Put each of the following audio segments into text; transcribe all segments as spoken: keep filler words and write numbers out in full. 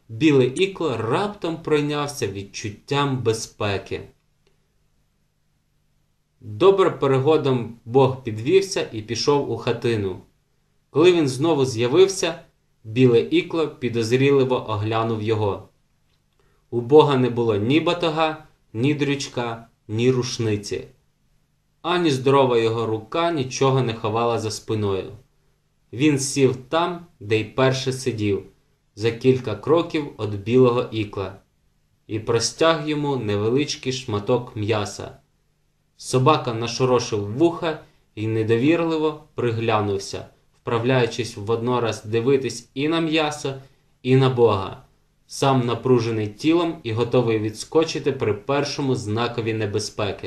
Біле ікло раптом пройнявся відчуттям безпеки. Добре перегодом Бог підвівся і пішов у хатину. Коли він знову з'явився, біле ікло підозріливо оглянув його. У Бога не було ні батога, ні дрючка, ні рушниці. Ані здорова його рука нічого не ховала за спиною. Він сів там, де й перше сидів, за кілька кроків від білого ікла, і простяг йому невеличкий шматок м'яса. Собака нашорошив вуха і недовірливо приглянувся, вправляючись воднораз дивитись і на м'ясо, і на Бога, сам напружений тілом і готовий відскочити при першому знакові небезпеки.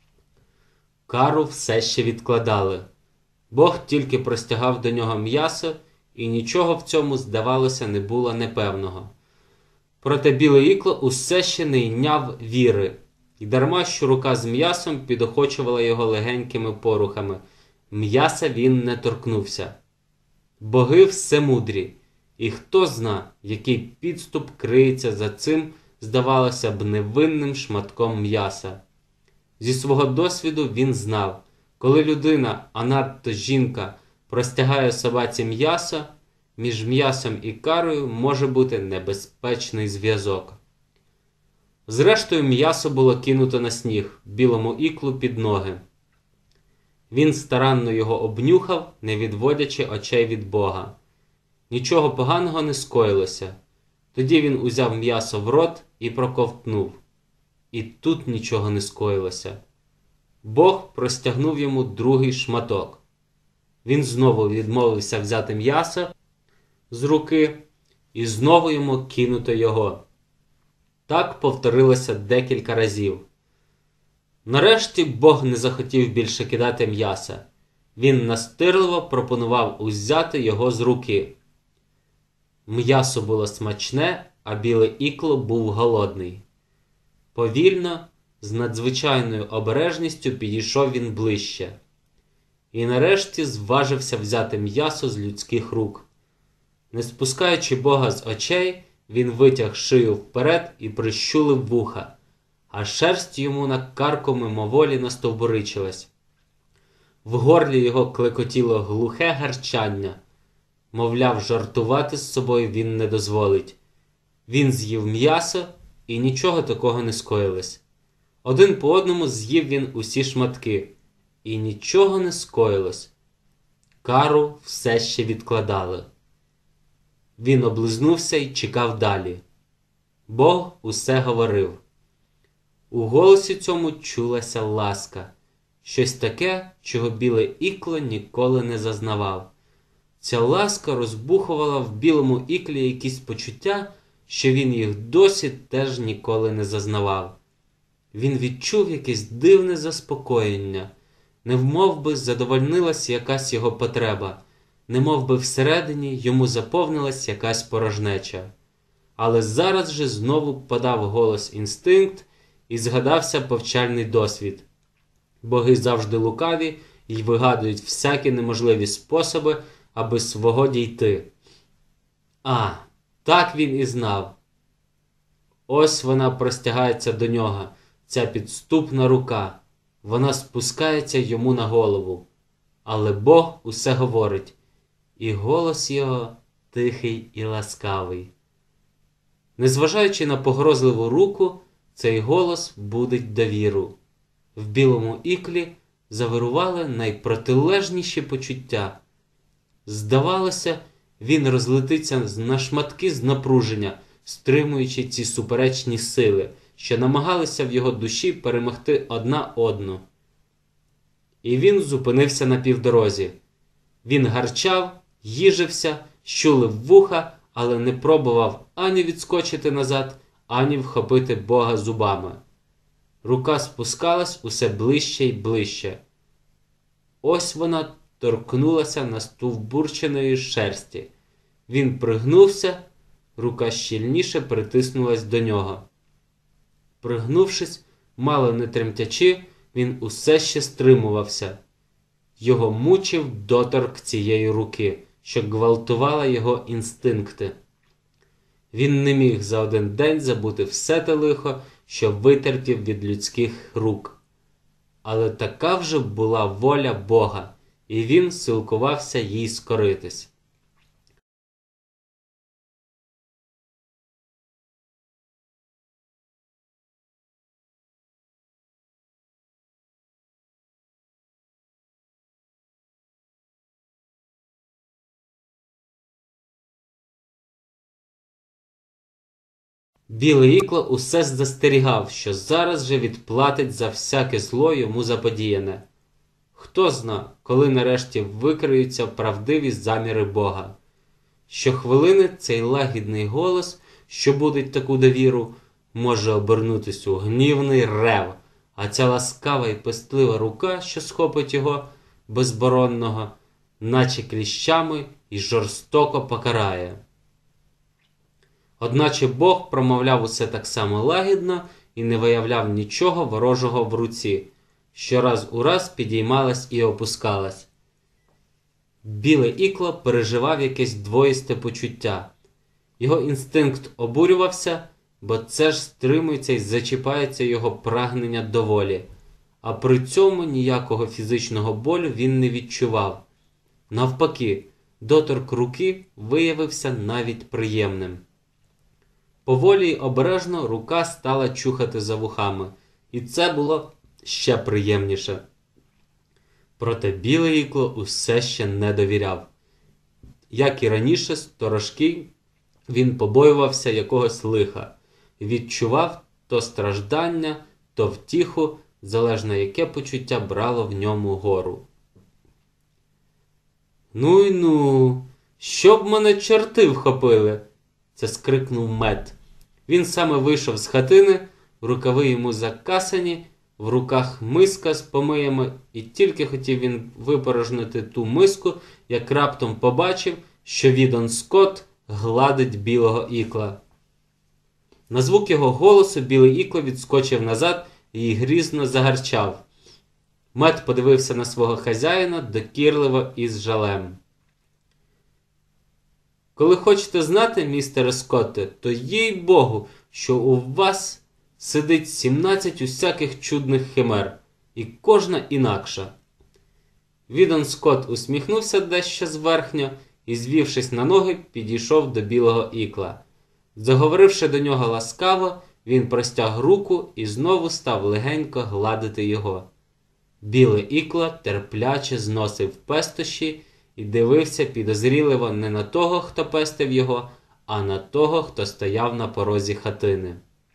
Кару все ще відкладали. Бог тільки простягав до нього м'ясо, і нічого в цьому, здавалося, не було непевного. Проте біле ікло усе ще не йняв віри, і дарма що рука з м'ясом підохочувала його легенькими порухами, м'яса він не торкнувся. Боги всемудрі, і хто зна, який підступ криється за цим, здавалося б, невинним шматком м'яса. Зі свого досвіду він знав, коли людина, а надто жінка, простягає собаці м'ясо, між м'ясом і карою може бути небезпечний зв'язок. Зрештою, м'ясо було кинуто на сніг, білому іклу під ноги. Він старанно його обнюхав, не відводячи очей від Бога. Нічого поганого не скоїлося. Тоді він узяв м'ясо в рот і проковтнув. І тут нічого не скоїлося. Бог простягнув йому другий шматок. Він знову відмовився взяти м'ясо з руки і знову йому кинуто його. Так повторилося декілька разів. Нарешті Бог не захотів більше кидати м'яса. Він настирливо пропонував узяти його з руки. М'ясо було смачне, а біле ікло був голодний. Повільно, з надзвичайною обережністю підійшов він ближче. І нарешті зважився взяти м'ясо з людських рук. Не спускаючи Бога з очей, він витяг шию вперед і прищулив вуха, а шерсть йому на карку мимоволі настовбуричилась. В горлі його клекотіло глухе гарчання. Мовляв, жартувати з собою він не дозволить. Він з'їв м'ясо, і нічого такого не скоїлось. Один по одному з'їв він усі шматки, і нічого не скоїлось. Кару все ще відкладали. Він облизнувся і чекав далі. Бог усе говорив. У голосі цьому чулася ласка, щось таке, чого біле ікло ніколи не зазнавав. Ця ласка розбухувала в білому іклі якісь почуття, що він їх досі теж ніколи не зазнавав. Він відчув якесь дивне заспокоєння, немов би задовольнилась якась його потреба, немов би всередині йому заповнилась якась порожнеча. Але зараз же знову подав голос інстинкт і згадався повчальний досвід. Боги завжди лукаві й вигадують всякі неможливі способи, аби свого дійти. А, так він і знав. Ось вона простягається до нього, ця підступна рука. Вона спускається йому на голову. Але Бог усе говорить. І голос його тихий і ласкавий. Незважаючи на погрозливу руку, цей голос будить довіру. В білому іклі завирували найпротилежніші почуття. Здавалося, він розлетиться на шматки з напруження, стримуючи ці суперечні сили, що намагалися в його душі перемогти одна одну. І він зупинився на півдорозі. Він гарчав, їжився, щулив вуха, але не пробував ані відскочити назад, ані вхопити Бога зубами. Рука спускалась усе ближче й ближче. Ось вона торкнулася настовбурченої шерсті. Він пригнувся, рука щільніше притиснулась до нього. Пригнувшись, мало не тремтячи, він усе ще стримувався. Його мучив доторк цієї руки, що гвалтувала його інстинкти. Він не міг за один день забути все те лихо, що витерпів від людських рук. Але така вже була воля Бога, і він силкувався їй скоритись. Білий Ікло усе застерігав, що зараз же відплатить за всяке зло йому заподіяне. Хто зна, коли нарешті викриються правдиві заміри Бога. Щохвилини цей лагідний голос, що будить таку довіру, може обернутись у гнівний рев, а ця ласкава і пестлива рука, що схопить його безборонного, наче кліщами і жорстоко покарає. Одначе Бог промовляв усе так само лагідно і не виявляв нічого ворожого в руці, що раз у раз підіймалась і опускалась. Біле Ікло переживав якесь двоїсте почуття. Його інстинкт обурювався, бо це ж стримується і зачіпається його прагнення до волі, а при цьому ніякого фізичного болю він не відчував. Навпаки, доторк руки виявився навіть приємним. Поволі й обережно рука стала чухати за вухами, і це було ще приємніше. Проте Біле Ікло усе ще не довіряв. Як і раніше, сторожки, він побоювався якогось лиха, відчував то страждання, то втіху, залежно яке почуття брало в ньому гору. «Ну й ну, щоб мене чорти вхопили!» – це скрикнув Мед. Він саме вийшов з хатини, рукави йому закасані, в руках миска з помиями, і тільки хотів він випорожнити ту миску, як раптом побачив, що Відон Скотт гладить Білого Ікла. На звук його голосу Білий Ікло відскочив назад і грізно загарчав. Мед подивився на свого хазяїна докірливо і з жалем. «Коли хочете знати, містере Скотте, то їй-богу, що у вас сидить сімнадцять усяких чудних химер, і кожна інакша». Відон Скотт усміхнувся дещо зверхньо і, звівшись на ноги, підійшов до Білого Ікла. Заговоривши до нього ласкаво, він простяг руку і знову став легенько гладити його. Біле Ікло терпляче зносив пестощі і дивився підозріливо не на того, хто пестив його, а на того, хто стояв на порозі хатини.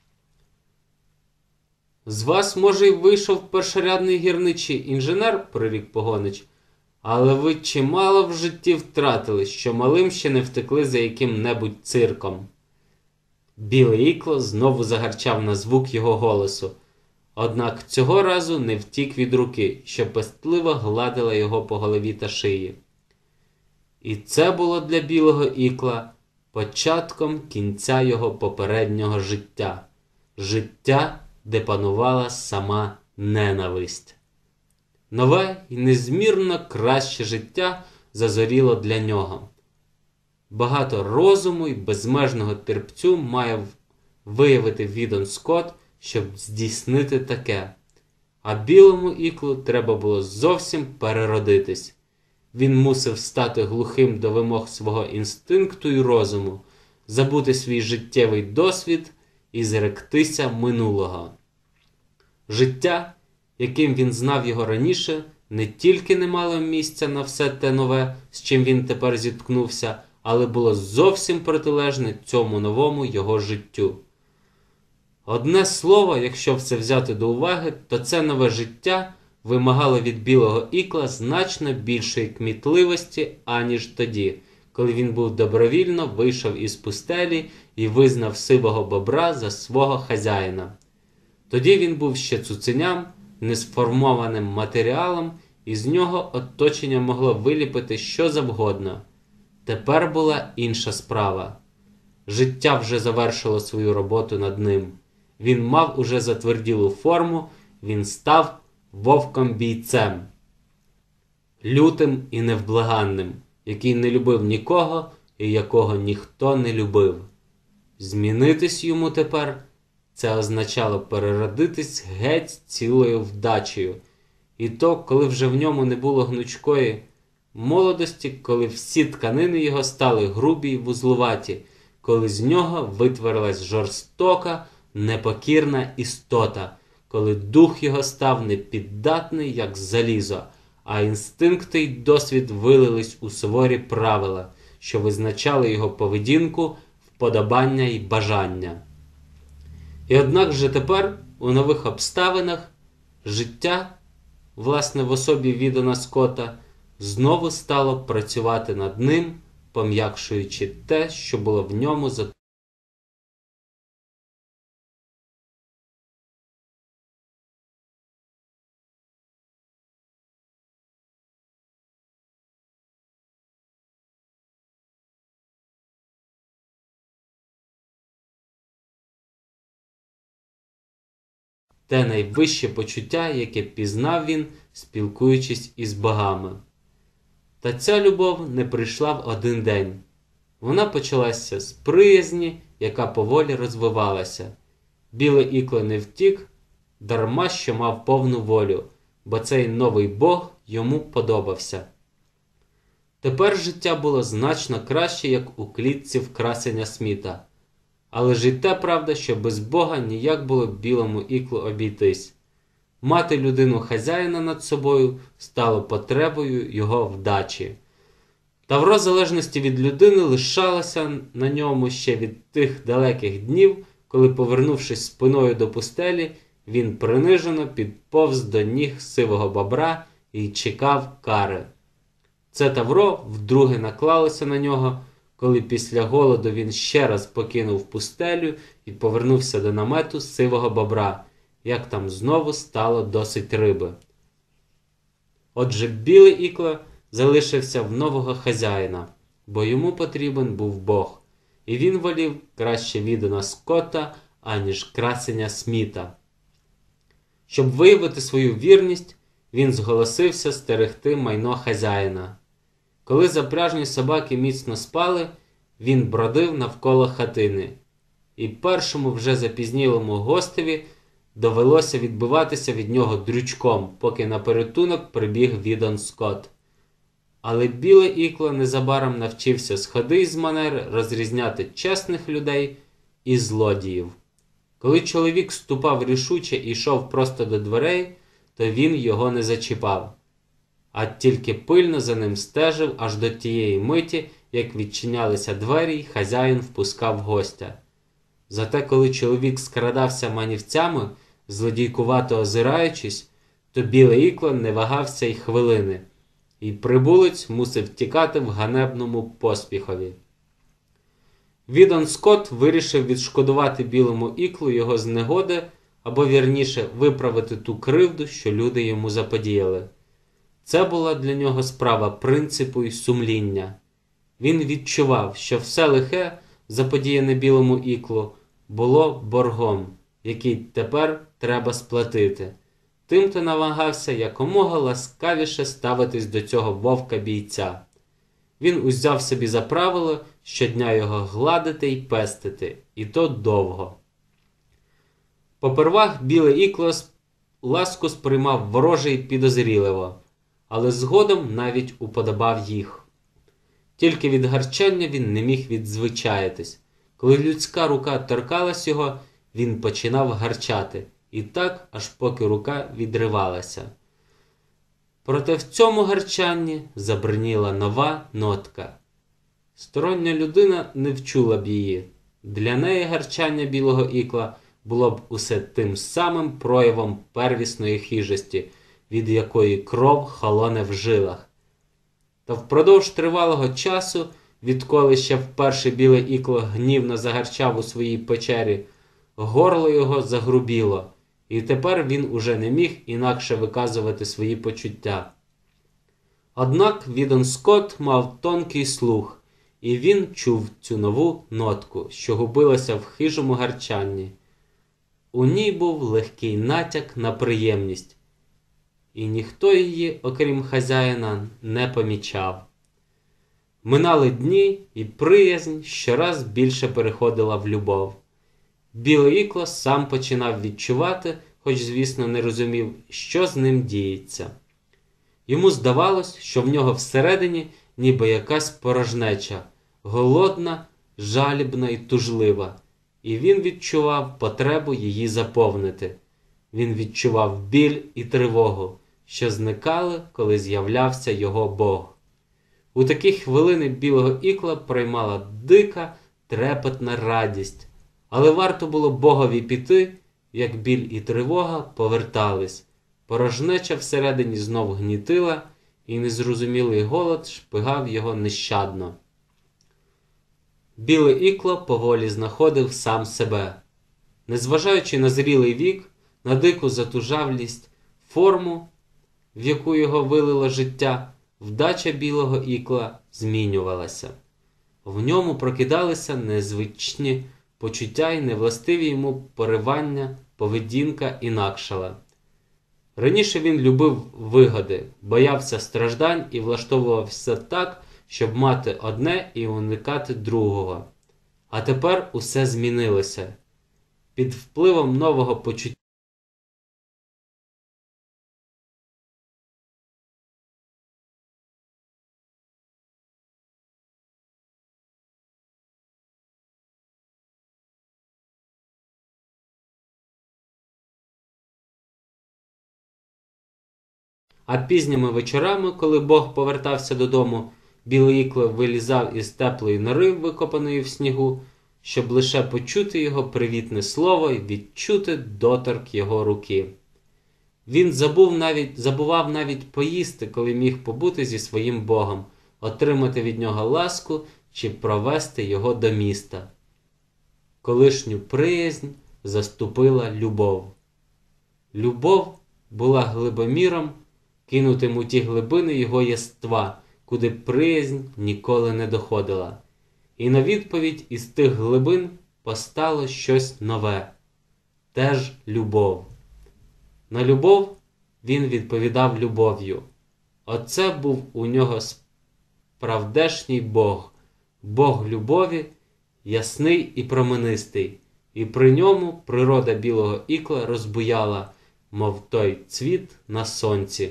«З вас, може, й вийшов першорядний гірничий інженер, – прорік Погонич, – але ви чимало в житті втратили, що малим ще не втекли за яким-небудь цирком». Біле Ікло знову загарчав на звук його голосу, однак цього разу не втік від руки, що пестливо гладила його по голові та шиї. І це було для Білого Ікла початком кінця його попереднього життя. Життя, де панувала сама ненависть. Нове і незмірно краще життя зазоріло для нього. Багато розуму і безмежного терпцю має виявити Відон Скотт, щоб здійснити таке. А Білому Іклу треба було зовсім переродитись. Він мусив стати глухим до вимог свого інстинкту і розуму, забути свій життєвий досвід і зректися минулого. Життя, яким він знав його раніше, не тільки не мало місця на все те нове, з чим він тепер зіткнувся, але було зовсім протилежне цьому новому його життю. Одне слово, якщо все взяти до уваги, то це нове життя вимагало від Білого Ікла значно більшої кмітливості, аніж тоді, коли він був добровільно вийшов із пустелі і визнав сивого бобра за свого хазяїна. Тоді він був ще цуценям, несформованим матеріалом, і з нього оточення могло виліпити що завгодно. Тепер була інша справа. Життя вже завершило свою роботу над ним. Він мав уже затверділу форму, він став вовком-бійцем. Лютим і невблаганним, який не любив нікого і якого ніхто не любив. Змінитись йому тепер – це означало переродитись геть цілою вдачею. І то, коли вже в ньому не було гнучкої молодості, коли всі тканини його стали грубі й вузлуваті, коли з нього витворилась жорстока, непокірна істота, коли дух його став непіддатний, як залізо, а інстинкти й досвід вилились у суворі правила, що визначали його поведінку, вподобання й бажання. І однак же тепер, у нових обставинах, життя, власне в особі Відона Скотта, знову стало працювати над ним, пом'якшуючи те, що було в ньому за те найвище почуття, яке пізнав він, спілкуючись із богами. Та ця любов не прийшла в один день. Вона почалася з приязні, яка поволі розвивалася. Біле ікло не втік, дарма що мав повну волю, бо цей новий бог йому подобався. Тепер життя було значно краще, як у клітці в красеня Сміта. Але ж і те правда, що без Бога ніяк було білому іклу обійтись. Мати людину хазяїна над собою стало потребою його вдачі. Тавро залежності від людини лишалося на ньому ще від тих далеких днів, коли, повернувшись спиною до пустелі, він принижено підповз до ніг сивого бобра і чекав кари. Це тавро вдруге наклалося на нього, коли після голоду він ще раз покинув пустелю і повернувся до намету сивого бобра, як там знову стало досить риби. Отже, білий ікло залишився в нового хазяїна, бо йому потрібен був Бог, і він волів краще Відона Скотта, аніж красеня Сміта. Щоб виявити свою вірність, він зголосився стерегти майно хазяїна. Коли запряжні собаки міцно спали, він бродив навколо хатини, і першому вже запізнілому гостеві довелося відбиватися від нього дрючком, поки на порятунок прибіг Відон Скотт. Але біле ікло незабаром навчився з ходи й з манер розрізняти чесних людей і злодіїв. Коли чоловік ступав рішуче і йшов просто до дверей, то він його не зачіпав, а тільки пильно за ним стежив аж до тієї миті, як відчинялися двері й хазяїн впускав гостя. Зате коли чоловік скрадався манівцями, злодійкувато озираючись, то біле ікло не вагався й хвилини, і прибулець мусив тікати в ганебному поспіхові. Відон Скотт вирішив відшкодувати білому іклу його знегоди, або вірніше виправити ту кривду, що люди йому заподіяли. Це була для нього справа принципу і сумління. Він відчував, що все лихе, заподіяне білому іклу, було боргом, який тепер треба сплатити. Тимто намагався якомога ласкавіше ставитись до цього вовка-бійця. Він узяв собі за правило щодня його гладити й пестити, і то довго. Попервах біле ікло ласку сприймав вороже й підозріливо, але згодом навіть уподобав їх. Тільки від гарчання він не міг відзвичаїтись. Коли людська рука торкалась його, він починав гарчати, і так, аж поки рука відривалася. Проте в цьому гарчанні забриніла нова нотка. Стороння людина не вчула б її. Для неї гарчання білого ікла було б усе тим самим проявом первісної хижості, від якої кров холоне в жилах. Та впродовж тривалого часу, відколи ще вперше біле ікло гнівно загарчав у своїй печері, горло його загрубіло, і тепер він уже не міг інакше виказувати свої почуття. Однак Відон Скотт мав тонкий слух, і він чув цю нову нотку, що губилася в хижому гарчанні. У ній був легкий натяк на приємність, і ніхто її, окрім хазяїна, не помічав. Минали дні, і приязнь щораз більше переходила в любов. Біле Ікло сам починав відчувати, хоч, звісно, не розумів, що з ним діється. Йому здавалось, що в нього всередині ніби якась порожнеча, голодна, жалібна і тужлива, і він відчував потребу її заповнити. Він відчував біль і тривогу, що зникали, коли з'являвся його Бог. У такі хвилини Білого Ікла приймала дика, трепетна радість. Але варто було Богові піти, як біль і тривога повертались. Порожнеча всередині знов гнітила, і незрозумілий голод шпигав його нещадно. Біле Ікло поволі знаходив сам себе. Незважаючи на зрілий вік, на дику затужавлість, форму, в яку його вилило життя, вдача Білого Ікла змінювалася. В ньому прокидалися незвичні почуття й невластиві йому поривання, поведінка інакшала. Раніше він любив вигоди, боявся страждань і влаштовував все так, щоб мати одне і уникати другого. А тепер усе змінилося. Під впливом нового почуття А пізніми вечорами, коли Бог повертався додому, Біле Ікло вилізав із теплої нори, викопаної в снігу, щоб лише почути його привітне слово і відчути доторк його руки. Він забув навіть, забував навіть поїсти, коли міг побути зі своїм Богом, отримати від нього ласку чи провести його до міста. Колишню приязнь заступила любов. Любов була глибоміром, кинутим у ті глибини його єства, куди приязнь ніколи не доходила. І на відповідь із тих глибин постало щось нове. Теж любов. На любов він відповідав любов'ю. Оце був у нього справдешній Бог, Бог любові, ясний і променистий, і при ньому природа Білого Ікла розбуяла, мов той цвіт на сонці.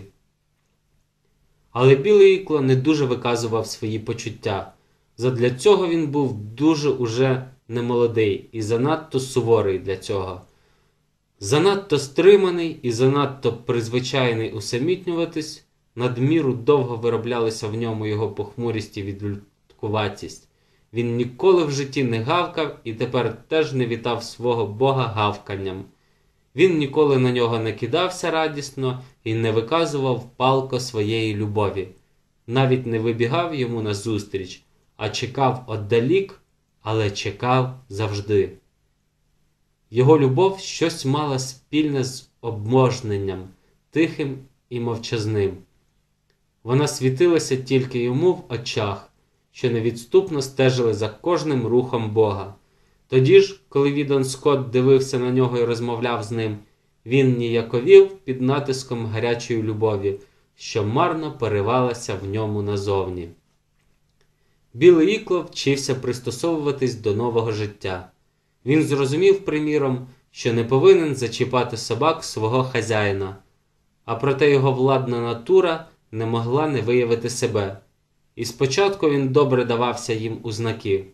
Але Біле Ікло не дуже виказував свої почуття. Задля цього він був дуже уже немолодий і занадто суворий для цього. Занадто стриманий і занадто призвичайний усамітнюватись, надміру довго вироблялися в ньому його похмурість і відлюдкуватість. Він ніколи в житті не гавкав і тепер теж не вітав свого Бога гавканням. Він ніколи на нього не кидався радісно і не виказував палко своєї любові. Навіть не вибігав йому назустріч, а чекав отдалік, але чекав завжди. Його любов щось мала спільне з обможненням, тихим і мовчазним. Вона світилася тільки йому в очах, що невідступно стежили за кожним рухом Бога. Тоді ж, коли Відон Скотт дивився на нього і розмовляв з ним, він ніяковів під натиском гарячої любові, що марно поривалася в ньому назовні. Біле Ікло вчився пристосовуватись до нового життя. Він зрозумів, приміром, що не повинен зачіпати собак свого хазяїна, а проте його владна натура не могла не виявити себе. І спочатку він добре давався їм у знаки.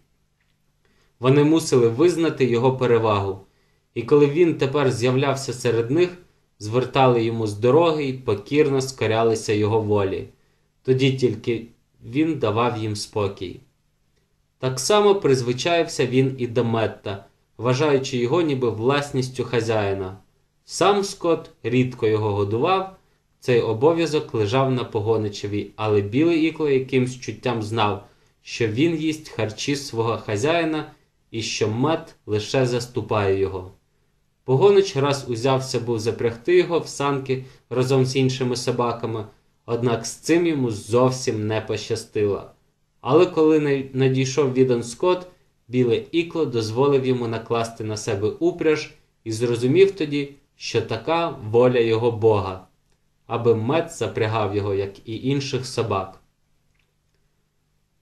Вони мусили визнати його перевагу, і коли він тепер з'являвся серед них, звертали йому з дороги і покірно скорялися його волі. Тоді тільки він давав їм спокій. Так само призвичаївся він і до Метта, вважаючи його ніби власністю хазяїна. Сам Скотт рідко його годував, цей обов'язок лежав на погоничеві, але Біле Ікло якимсь чуттям знав, що він їсть харчі свого хазяїна і що Мет лише заступає його. Погонич раз узявся був запрягти його в санки разом з іншими собаками, однак з цим йому зовсім не пощастило. Але коли надійшов Відон Скотт, Біле Ікло дозволив йому накласти на себе упряж і зрозумів тоді, що така воля його Бога, аби Мет запрягав його, як і інших собак.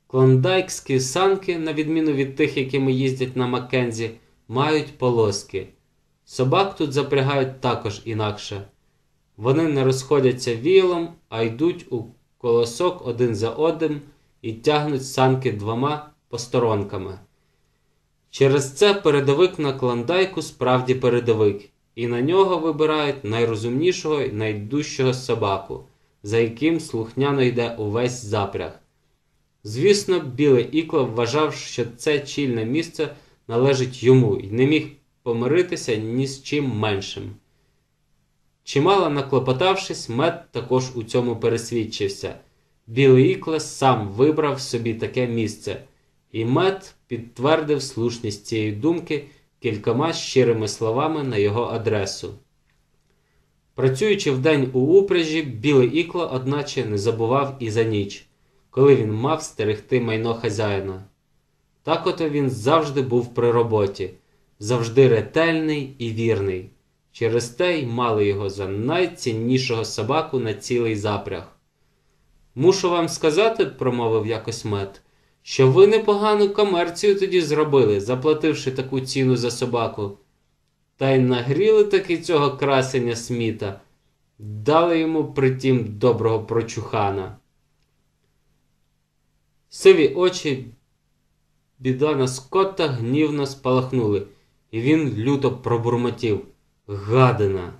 Клондайкські санки, на відміну від тих, якими їздять на Маккензі, мають полоски. Собак тут запрягають також інакше. Вони не розходяться віялом, а йдуть у колосок один за одним і тягнуть санки двома посторонками. Через це передовик на Клондайку справді передовик, і на нього вибирають найрозумнішого і найдужчого собаку, за яким слухняно йде увесь запряг. Звісно, Біле Ікло вважав, що це чільне місце належить йому і не міг помиритися ні з чим меншим. Чимало наклопотавшись, Мед також у цьому пересвідчився. Біле Ікло сам вибрав собі таке місце, і Мед підтвердив слушність цієї думки кількома щирими словами на його адресу. Працюючи вдень у упряжі, Біле Ікло, одначе, не забував і за ніч, коли він мав стерегти майно хазяїна. Так ото він завжди був при роботі, завжди ретельний і вірний. Через те й мали його за найціннішого собаку на цілий запряг. «Мушу вам сказати, – промовив якось Мед, – що ви непогану комерцію тоді зробили, заплативши таку ціну за собаку. Та й нагріли таки цього красення Сміта, дали йому притім доброго прочухана». Сиві очі Бідона Скотта гнівно спалахнули, і він люто пробурмотів: «Гадина!»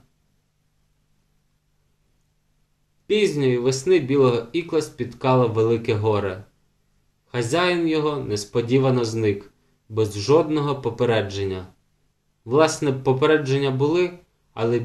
Пізньої весни Білого Ікла спіткало велике горе. Хазяїн його несподівано зник, без жодного попередження. Власне, попередження були, але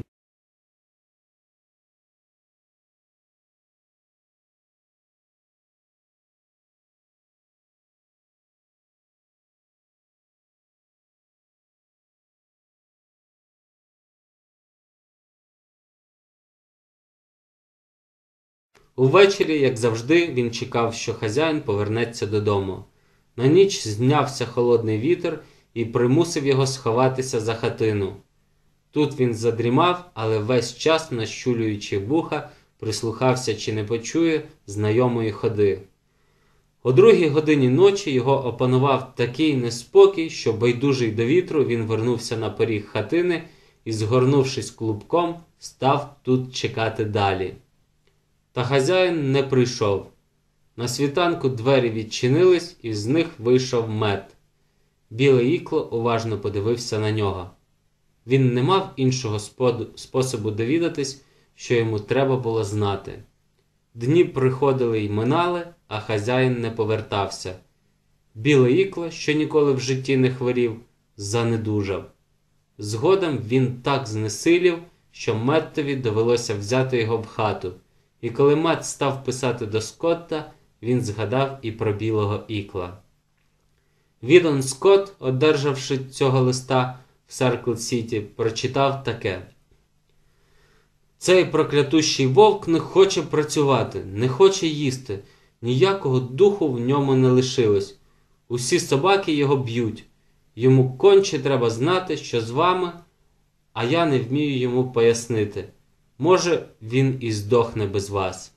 увечері, як завжди, він чекав, що хазяїн повернеться додому. На ніч знявся холодний вітер і примусив його сховатися за хатину. Тут він задрімав, але весь час, нащулюючи вуха, прислухався, чи не почує знайомої ходи. О другій годині ночі його опанував такий неспокій, що, байдужий до вітру, він вернувся на поріг хатини і, згорнувшись клубком, став тут чекати далі. Та хазяїн не прийшов. На світанку двері відчинились, і з них вийшов Мед. Біле Ікло уважно подивився на нього. Він не мав іншого способу довідатись, що йому треба було знати. Дні приходили й минали, а хазяїн не повертався. Біле Ікло, що ніколи в житті не хворів, занедужав. Згодом він так знесилів, що Меттові довелося взяти його в хату. І коли Мед став писати до Скотта, він згадав і про Білого Ікла. Відон Скотт, одержавши цього листа в Серкл-Сіті, прочитав таке: «Цей проклятущий вовк не хоче працювати, не хоче їсти, ніякого духу в ньому не лишилось. Усі собаки його б'ють. Йому конче треба знати, що з вами, а я не вмію йому пояснити. Може, він і здохне без вас».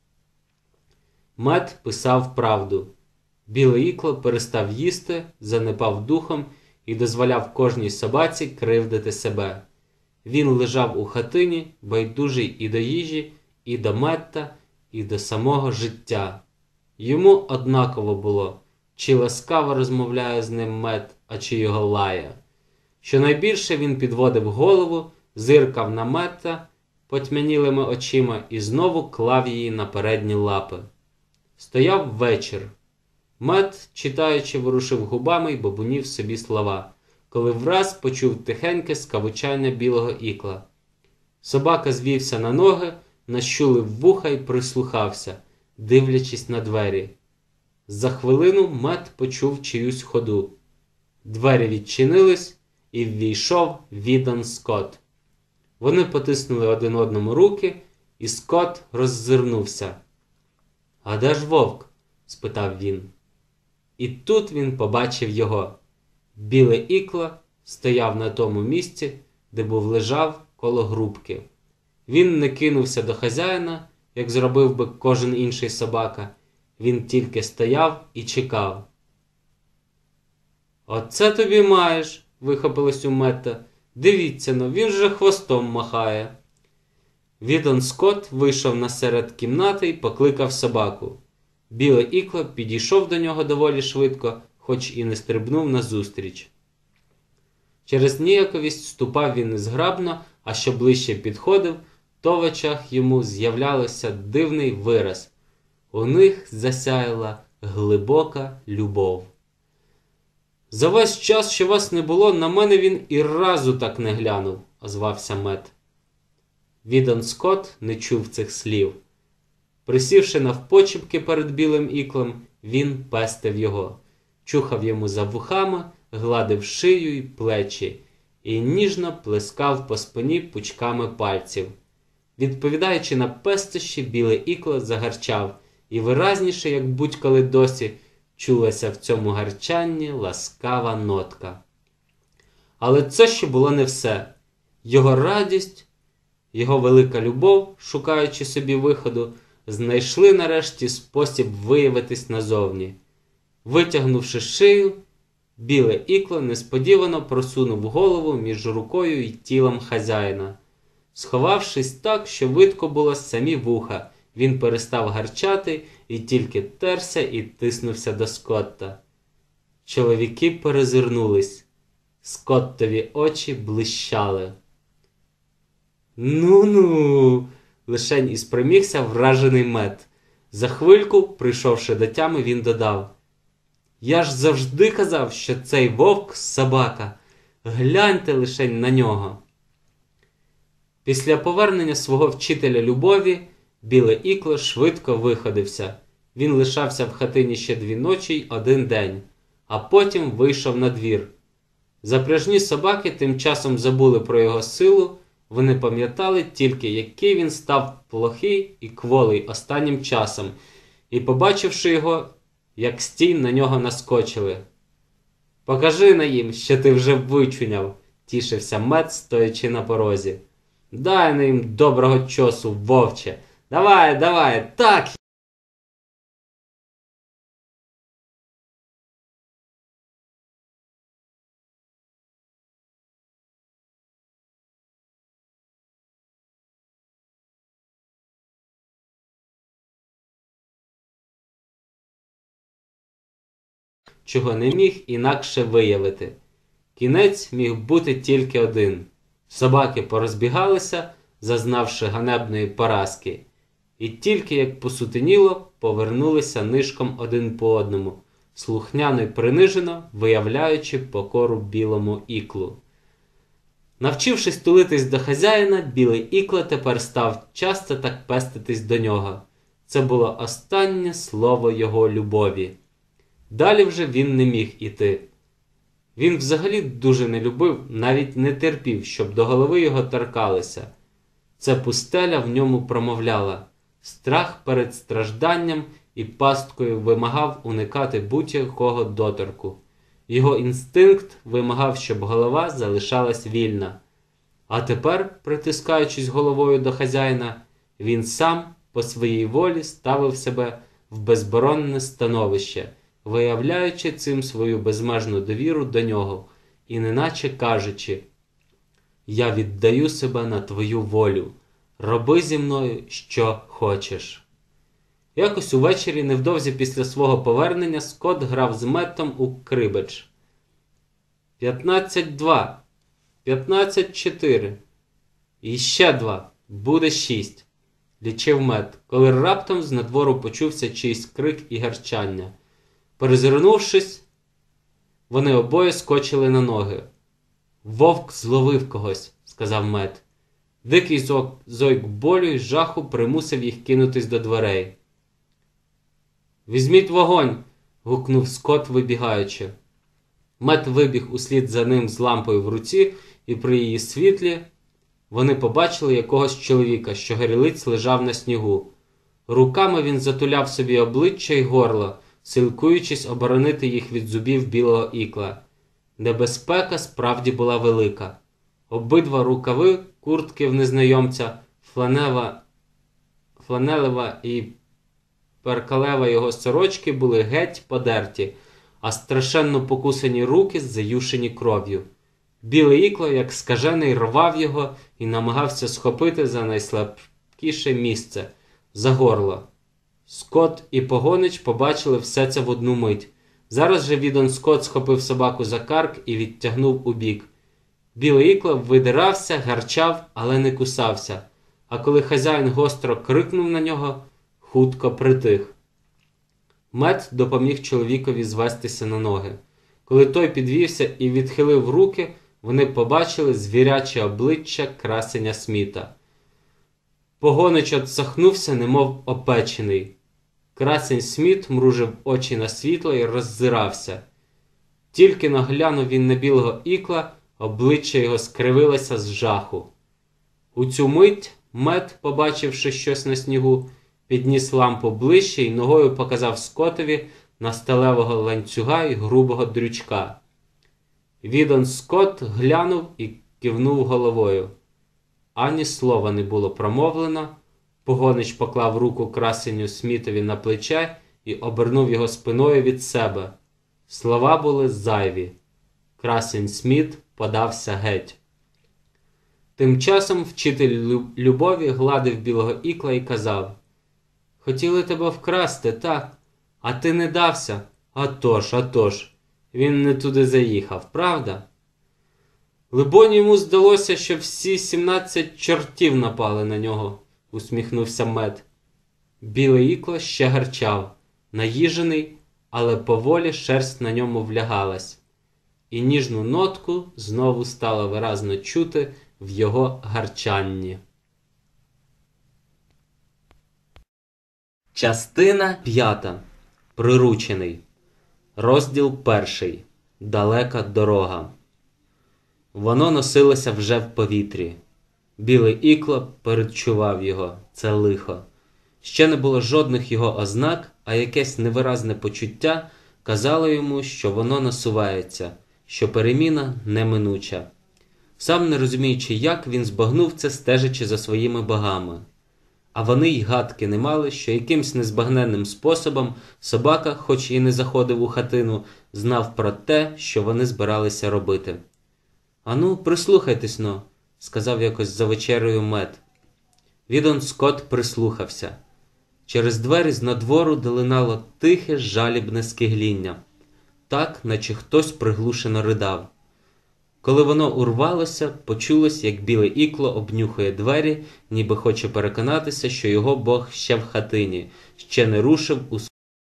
Мед писав правду. Біле Ікло перестав їсти, занепав духом і дозволяв кожній собаці кривдити себе. Він лежав у хатині, байдужий і до їжі, і до Метта, і до самого життя. Йому однаково було, чи ласкаво розмовляє з ним Мед, а чи його лає. Щонайбільше він підводив голову, зиркав на Метта потьмянілими очима і знову клав її на передні лапи. Стояв вечір. Мед, читаючи, ворушив губами й бабунів собі слова, коли враз почув тихеньке скавучання Білого Ікла. Собака звівся на ноги, нащулив вуха й прислухався, дивлячись на двері. За хвилину Мед почув чиюсь ходу. Двері відчинились, і ввійшов Відон Скотт. Вони потиснули один одному руки, і Скотт роззирнувся. «А де ж вовк?» – спитав він. І тут він побачив його. Біле Ікло стояв на тому місці, де був лежав коло грубки. Він не кинувся до хазяїна, як зробив би кожен інший собака. Він тільки стояв і чекав. «Оце тобі маєш!» – вихопилось у Метта. «Дивіться-но, він же хвостом махає!» Відон Скотт вийшов насеред кімнати і покликав собаку. Біле Ікло підійшов до нього доволі швидко, хоч і не стрибнув назустріч. Через ніяковість ступав він незграбно, а що ближче підходив, то в очах йому з'являвся дивний вираз. У них засяяла глибока любов. «За весь час, що вас не було, на мене він і разу так не глянув», – озвався Мет. Відон Скотт не чув цих слів. Присівши навпочіпки перед Білим Іклом, він пестив його, чухав йому за вухами, гладив шию й плечі і ніжно плескав по спині пучками пальців. Відповідаючи на пестощі, Біле Ікло загарчав, і виразніше, як будь-коли досі, чулася в цьому гарчанні ласкава нотка. Але це ще було не все. Його радість, його велика любов, шукаючи собі виходу, знайшли нарешті спосіб виявитись назовні. Витягнувши шию, Біле Ікло несподівано просунув голову між рукою й тілом хазяїна. Сховавшись так, що видко було самі вуха, він перестав гарчати і тільки терся і тиснувся до Скотта. Чоловіки перезирнулись. Скоттові очі блищали. «Ну-ну!» – лишень і спромігся вражений Мет. За хвильку, прийшовши до тями, він додав: «Я ж завжди казав, що цей вовк – собака. Гляньте лишень на нього!» Після повернення свого вчителя любові Біле Ікло швидко виходився. Він лишався в хатині ще дві ночі й один день, а потім вийшов на двір. Запряжні собаки тим часом забули про його силу, вони пам'ятали тільки, який він став плохий і кволий останнім часом, і, побачивши його, як стій, на нього наскочили. «Покажи на їм, що ти вже вичуняв», – тішився Мет, стоячи на порозі. «Дай на їм доброго чосу, вовче! Давай, давай, так!» Чого не міг інакше виявити. Кінець міг бути тільки один. Собаки порозбігалися, зазнавши ганебної поразки, і тільки як посутеніло, повернулися нишком один по одному, слухняно й принижено виявляючи покору Білому Іклу. Навчившись тулитись до хазяїна, Білий Ікло тепер став часто так пеститись до нього. Це було останнє слово його любові. Далі вже він не міг іти. Він взагалі дуже не любив, навіть не терпів, щоб до голови його торкалися. Ця пустеля в ньому промовляла. Страх перед стражданням і пасткою вимагав уникати будь-якого доторку. Його інстинкт вимагав, щоб голова залишалась вільна. А тепер, притискаючись головою до хазяїна, він сам по своїй волі ставив себе в безборонне становище, виявляючи цим свою безмежну довіру до нього і неначе кажучи: «Я віддаю себе на твою волю, роби зі мною, що хочеш». Якось увечері, невдовзі після свого повернення, Скотт грав з Меттом у крибедж. «П'ятнадцять два, п'ятнадцять чотири, і ще два, буде шість», – лічив Мет, коли раптом з надвору почувся чийсь крик і гарчання. Перезирнувшись, вони обоє скочили на ноги. «Вовк зловив когось», – сказав Мет. Дикий зойк болю й жаху примусив їх кинутись до дверей. «Візьміть вогонь!» – гукнув Скотт, вибігаючи. Мет вибіг услід за ним з лампою в руці, і при її світлі вони побачили якогось чоловіка, що горілиць лежав на снігу. Руками він затуляв собі обличчя й горло, силкуючись оборонити їх від зубів Білого Ікла. Небезпека справді була велика. Обидва рукави куртки в незнайомця, фланева, фланелева і перкалева його сорочки були геть подерті, а страшенно покусані руки заюшені кров'ю. Біле ікло, як скажений, рвав його і намагався схопити за найслабкіше місце – за горло. Скот і погонич побачили все це в одну мить. Зараз же Відон Скот схопив собаку за карк і відтягнув убік. Біле ікло видирався, гарчав, але не кусався. А коли хазяїн гостро крикнув на нього, хутко притих. Мед допоміг чоловікові звестися на ноги. Коли той підвівся і відхилив руки, вони побачили звіряче обличчя красеня Сміта. Погонич отсахнувся, немов опечений. Красень Сміт мружив очі на світло і роззирався. Тільки наглянув він на білого ікла, обличчя його скривилося з жаху. У цю мить Мед, побачивши щось на снігу, підніс лампу ближче і ногою показав Скотові на сталевого ланцюга і грубого дрючка. Відон Скот глянув і кивнув головою. Ані слова не було промовлено. Погонич поклав руку красеню Смітові на плече і обернув його спиною від себе. Слова були зайві. Красень Сміт подався геть. Тим часом вчитель любові гладив білого ікла і казав: «Хотіли тебе вкрасти, так? А ти не дався? А тож, а тож. Він не туди заїхав, правда?» «Либонь, йому здалося, що всі сімнадцять чортів напали на нього», – усміхнувся Мед. Біле ікло ще гарчав, наїжений, але поволі шерсть на ньому влягалась. І ніжну нотку знову стало виразно чути в його гарчанні. Частина п'ята. Приручений. Розділ перший. Далека дорога. Воно носилося вже в повітрі. Біле ікло передчував його. Це лихо. Ще не було жодних його ознак, а якесь невиразне почуття казало йому, що воно насувається, що переміна неминуча. Сам не розуміючи як, він збагнув це, стежачи за своїми богами. А вони й гадки не мали, що якимсь незбагненним способом собака, хоч і не заходив у хатину, знав про те, що вони збиралися робити. «Ану, прислухайтесь-но», – сказав якось за вечерею Мед. Відон Скот прислухався. Через двері з надвору долинало тихе, жалібне скигління. Так, наче хтось приглушено ридав. Коли воно урвалося, почулось, як біле ікло обнюхує двері, ніби хоче переконатися, що його бог ще в хатині, ще не рушив у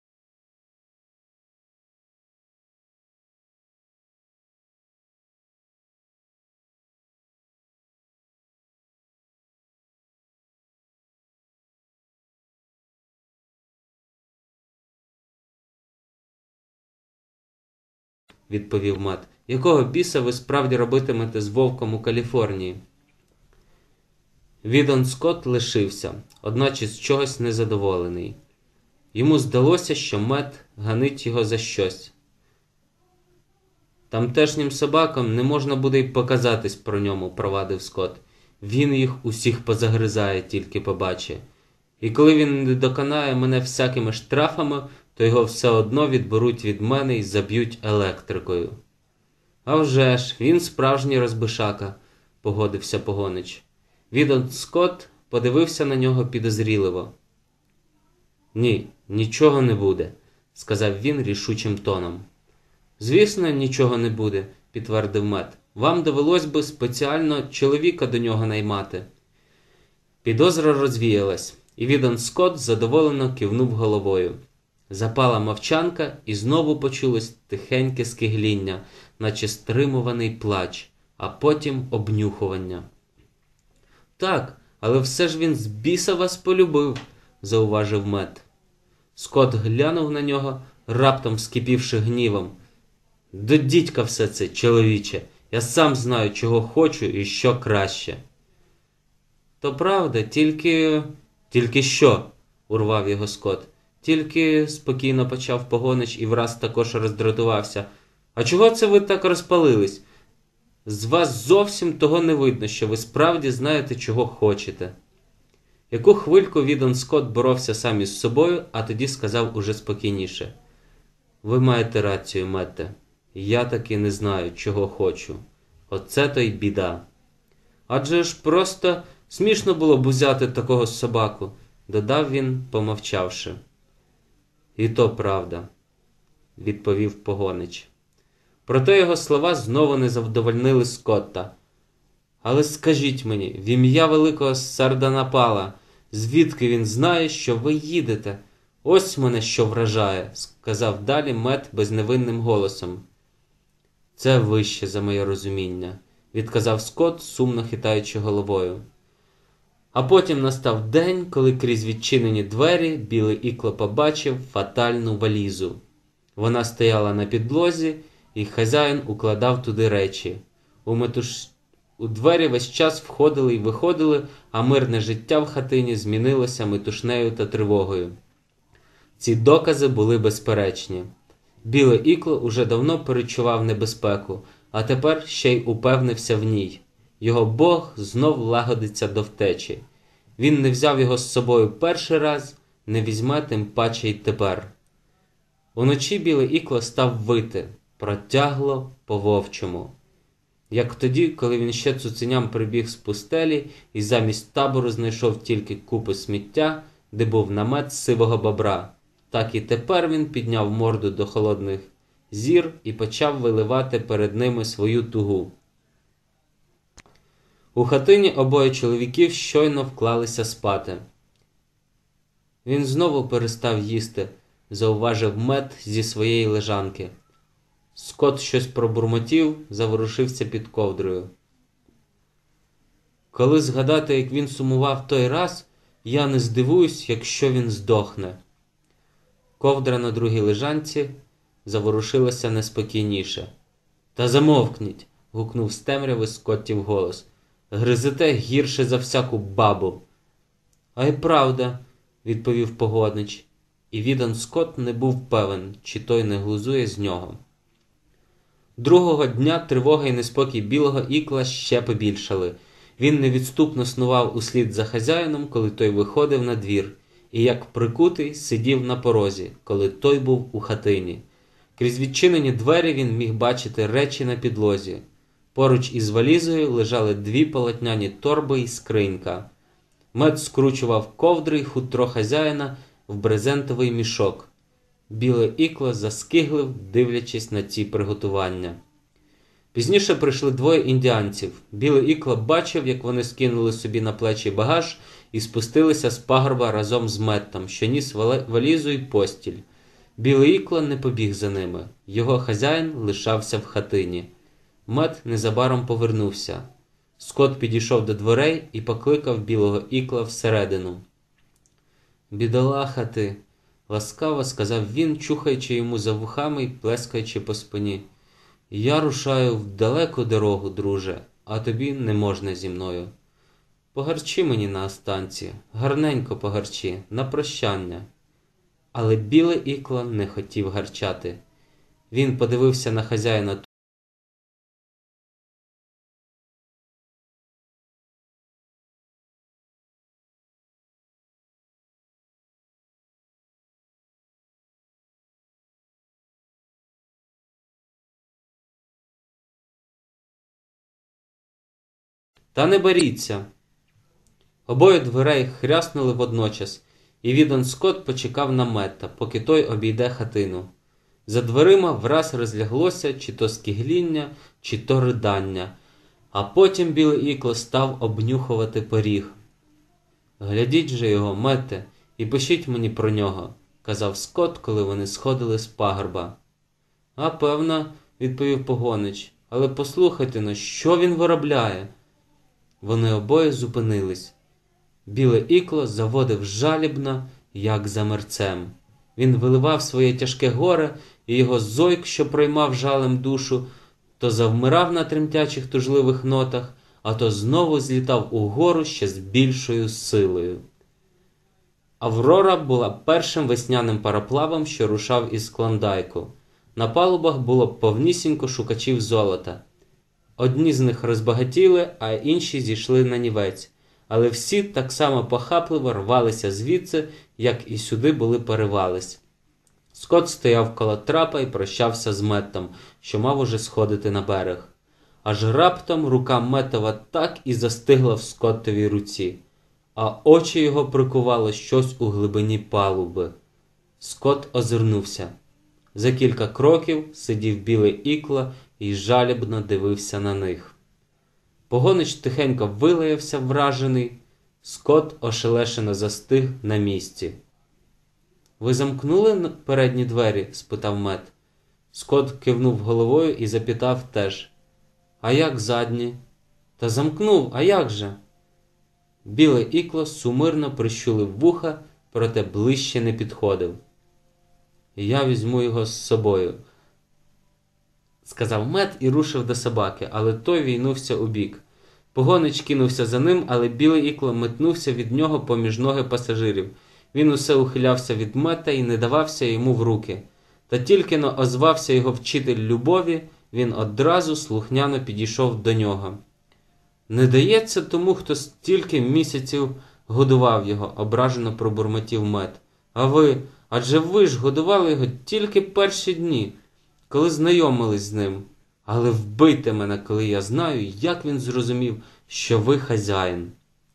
відповів Мед. «Якого біса ви справді робитимете з вовком у Каліфорнії?» Відон Скот лишився, одначе з чогось незадоволений. Йому здалося, що Мед ганить його за щось. «Тамтешнім собакам не можна буде й показатись про ньому», – провадив Скот. «Він їх усіх позагризає, тільки побачить. І коли він не доконає мене всякими штрафами, то його все одно відберуть від мене і заб'ють електрикою». «А вже ж, він справжній розбишака», – погодився погонич. Відон Скот подивився на нього підозріливо. «Ні, нічого не буде», – сказав він рішучим тоном. «Звісно, нічого не буде», – підтвердив Мед. «Вам довелось би спеціально чоловіка до нього наймати». Підозра розвіялась, і Відон Скот задоволено кивнув головою. Запала мовчанка, і знову почулось тихеньке скигління, наче стримуваний плач, а потім обнюхування. «Так, але все ж він з біса вас полюбив», – зауважив Мед. Скот глянув на нього, раптом скипівши гнівом. «До дідька все це, чоловіче, я сам знаю, чого хочу і що краще». «То правда, тільки...» «Тільки що?» – урвав його Скот. «Тільки...» – спокійно почав погонич і враз також роздратувався. «А чого це ви так розпалились? З вас зовсім того не видно, що ви справді знаєте, чого хочете». Яку хвильку Відон Скотт боровся сам із собою, а тоді сказав уже спокійніше: «Ви маєте рацію, Метте. Я таки не знаю, чого хочу. Оце то й біда. Адже ж просто смішно було б узяти такого собаку», – додав він, помовчавши. «І то правда», – відповів погонич. Проте його слова знову не задовольнили Скотта. «Але скажіть мені, в ім'я великого Сарданапала, звідки він знає, що ви їдете? Ось мене що вражає», – сказав далі Мет безневинним голосом. «Це вище за моє розуміння», – відказав Скотт, сумно хитаючи головою. А потім настав день, коли крізь відчинені двері Білий Ікло побачив фатальну валізу. Вона стояла на підлозі, і хазяїн укладав туди речі. У, метуш... У двері весь час входили й виходили, а мирне життя в хатині змінилося метушнею та тривогою. Ці докази були безперечні. Біле Ікло уже давно перечував небезпеку, а тепер ще й упевнився в ній. Його Бог знов лагодиться до втечі. Він не взяв його з собою перший раз, не візьме тим паче й тепер. Уночі Біле Ікло став вити, протягло по-вовчому. Як тоді, коли він ще цуценям прибіг з пустелі і замість табору знайшов тільки купи сміття, де був намет сивого бобра, так і тепер він підняв морду до холодних зір і почав виливати перед ними свою тугу. У хатині обоє чоловіків щойно вклалися спати. Він знову перестав їсти, зауважив Мет зі своєї лежанки. Скотт щось пробурмотів, заворушився під ковдрою. Коли згадати, як він сумував той раз, я не здивуюсь, якщо він здохне. Ковдра на другій лежанці заворушилася неспокійніше. «Та замовкніть!» – гукнув з темряви Скоттів голос. «Гризете гірше за всяку бабу!» «А й правда!» – відповів погоднич. І Відон Скотт не був певен, чи той не глузує з нього. Другого дня тривога і неспокій Білого Ікла ще побільшали. Він невідступно снував услід за хазяїном, коли той виходив на двір, і як прикутий сидів на порозі, коли той був у хатині. Крізь відчинені двері він міг бачити речі на підлозі. Поруч із валізою лежали дві полотняні торби і скринька. Мет скручував ковдри й хутро хазяїна в брезентовий мішок. Біле Ікло заскиглив, дивлячись на ці приготування. Пізніше прийшли двоє індіанців. Біле Ікло бачив, як вони скинули собі на плечі багаж і спустилися з пагорба разом з Меттом, що ніс валізу й постіль. Біле Ікло не побіг за ними. Його хазяїн лишався в хатині. Мет незабаром повернувся. Скотт підійшов до дверей і покликав Білого Ікла всередину. «Бідолаха ти!» – ласкаво сказав він, чухаючи йому за вухами й плескаючи по спині. «Я рушаю в далеку дорогу, друже, а тобі не можна зі мною. Погарчи мені на останці, гарненько погарчи, на прощання». Але Біле Ікло не хотів гарчати. Він подивився на хазяїна «Та не боріться!» Обоє дверей хряснули водночас, і Відон Скотт почекав на Метта, поки той обійде хатину. За дверима враз розляглося чи то скигління, чи то ридання, а потім Біле Ікло став обнюхувати поріг. «Глядіть же його, Метте, і пишіть мені про нього», – казав Скотт, коли вони сходили з пагорба. «А певно», – відповів погонич, – «але послухайте-но, що він виробляє?» Вони обоє зупинились. Біле Ікло заводив жалібно, як за мерцем. Він виливав своє тяжке горе, і його зойк, що проймав жалем душу, то завмирав на тремтячих тужливих нотах, а то знову злітав угору ще з більшою силою. Аврора була першим весняним пароплавом, що рушав із Клондайку. На палубах було повнісінько шукачів золота. Одні з них розбагатіли, а інші зійшли на нівець, але всі так само похапливо рвалися звідси, як і сюди були перевались. Скотт стояв коло трапа і прощався з Меттом, що мав уже сходити на берег. Аж раптом рука Меттова так і застигла в Скоттовій руці, а очі його прикувало щось у глибині палуби. Скотт озирнувся. За кілька кроків сидів Білий Ікло і жалібно дивився на них. Погонич тихенько вилаявся вражений. Скотт ошелешено застиг на місці. «Ви замкнули передні двері?» – спитав Мет. Скотт кивнув головою і запитав теж. «А як задні?» «Та замкнув, а як же?» Біле Ікло сумирно прищулив вуха, проте ближче не підходив. «Я візьму його з собою», – сказав Мет і рушив до собаки, але той війнувся убік. Погонич кинувся за ним, але Біле Ікло метнувся від нього поміж ноги пасажирів. Він усе ухилявся від Мета і не давався йому в руки. Та тільки-но озвався його вчитель любові, він одразу слухняно підійшов до нього. «Не дається тому, хто стільки місяців годував його», – ображено пробурмотів Мет. «А ви, адже ви ж годували його тільки перші дні, коли знайомились з ним. Але вбийте мене, коли я знаю, як він зрозумів, що ви хазяїн».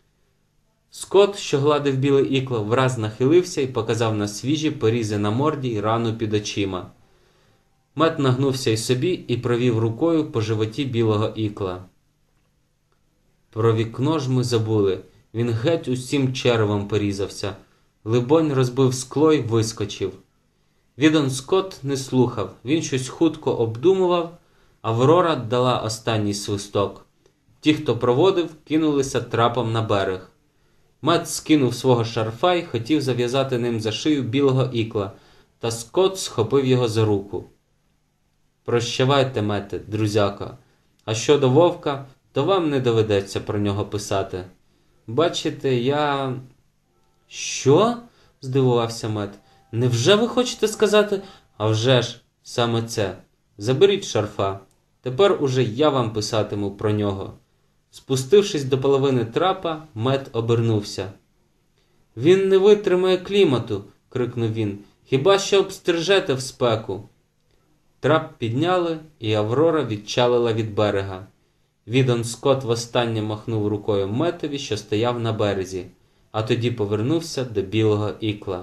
Скотт, що гладив Біле Ікло, враз нахилився і показав на свіжі порізи на морді й рану під очима. Мет нагнувся й собі і провів рукою по животі Білого Ікла. «Про вікно ж ми забули. Він геть усім черевом порізався. Либонь, розбив скло й вискочив». Відон Скотт не слухав. Він щось хутко обдумував. Аврора дала останній свисток. Ті, хто проводив, кинулися трапом на берег. Мет скинув свого шарфа й хотів зав'язати ним за шию Білого Ікла, та Скотт схопив його за руку. «Прощавайте, Мете, друзяко. А щодо вовка, то вам не доведеться про нього писати. Бачите, я...» «Що?» – здивувався Мет. «Невже ви хочете сказати?» «А вже ж, саме це. Заберіть шарфа. Тепер уже я вам писатиму про нього». Спустившись до половини трапа, Мет обернувся. «Він не витримає клімату!» – крикнув він. «Хіба що обстрижете в спеку!» Трап підняли, і Аврора відчалила від берега. Відон Скотт востаннє махнув рукою Метові, що стояв на березі, а тоді повернувся до Білого Ікла.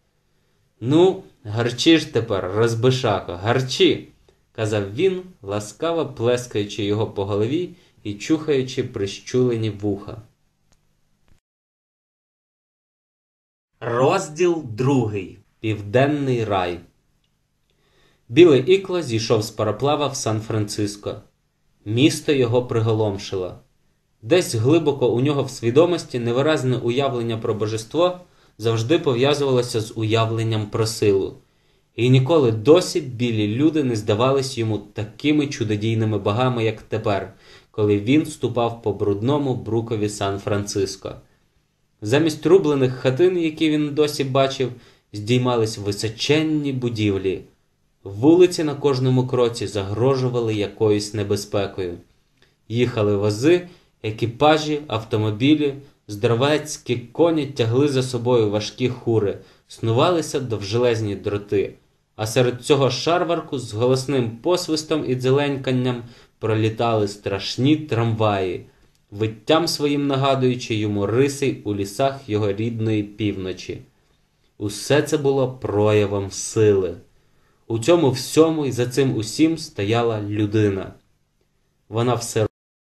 «Ну, гарчи ж тепер, розбишако, гарчи!» – казав він, ласкаво плескаючи його по голові і чухаючи прищулені вуха. Розділ другий. Південний рай. Біле Ікло зійшов з пароплава в Сан-Франциско. Місто його приголомшило. Десь глибоко у нього в свідомості невиразне уявлення про божество завжди пов'язувалося з уявленням про силу. І ніколи досі білі люди не здавались йому такими чудодійними богами, як тепер, коли він ступав по брудному брукові Сан-Франциско. Замість рублених хатин, які він досі бачив, здіймались височенні будівлі. Вулиці на кожному кроці загрожували якоюсь небезпекою. Їхали вози, екіпажі, автомобілі, здоровецькі коні тягли за собою важкі хури, снувалися довжелезні дроти, а серед цього шарварку з голосним посвистом і дзеленьканням пролітали страшні трамваї, виттям своїм нагадуючи йому риси у лісах його рідної півночі. Усе це було проявом сили. У цьому всьому і за цим усім стояла людина. Вона все